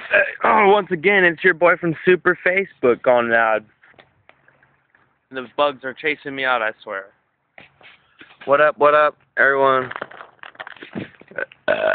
Once again, it's your boy from Super Facebook gone mad. The bugs are chasing me out, I swear. What up, everyone?